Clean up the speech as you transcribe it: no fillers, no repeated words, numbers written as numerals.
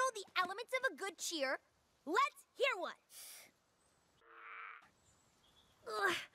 know the elements of a good cheer? Let's hear one. Ugh,